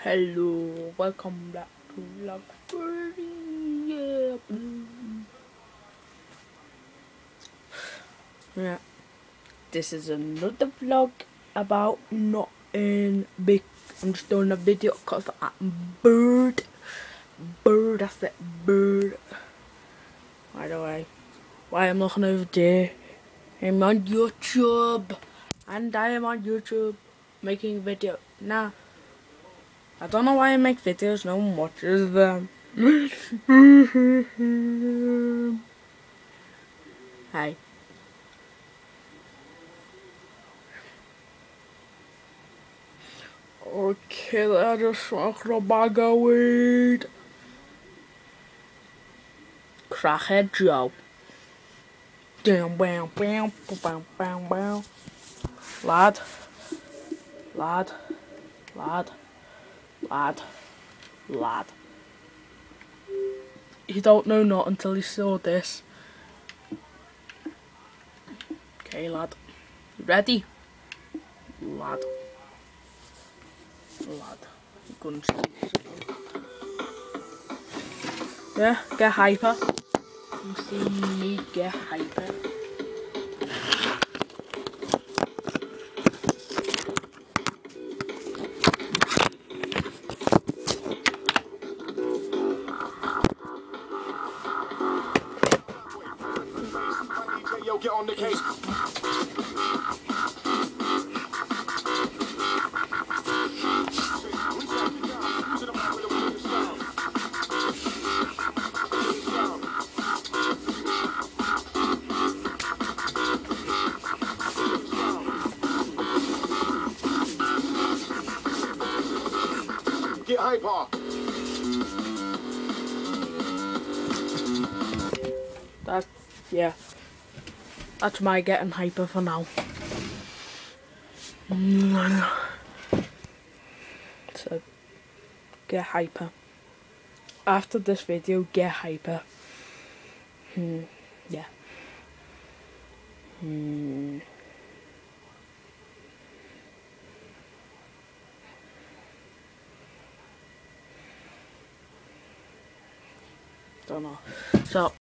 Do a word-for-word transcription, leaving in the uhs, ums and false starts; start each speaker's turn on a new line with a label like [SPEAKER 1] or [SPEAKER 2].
[SPEAKER 1] Hello, welcome back to Vlog thirty. Yeah. yeah. This is another vlog about nothing big. I'm just doing a video because I'm bird. Bird, I said bird. By the way, why I'm looking over there? I'm on YouTube. And I am on YouTube making a video. Nah. I don't know why I make videos, no one watches them. Hey. Okay, I just smoked a bag of weed. Crackhead Joe. Damn, bam, bam, bam, bam, bam. Lad. Lad. Lad. Lad. Lad. You don't know not until you saw this. Okay, lad. You ready? Lad. Lad. You couldn't see. Yeah, get hyper. You see me get hyper.
[SPEAKER 2] Yo, get on the case. Get hyper.
[SPEAKER 1] That's, yeah. That's my getting hyper for now. So, get hyper. After this video, get hyper. Hmm, yeah. Hmm. Don't know. So,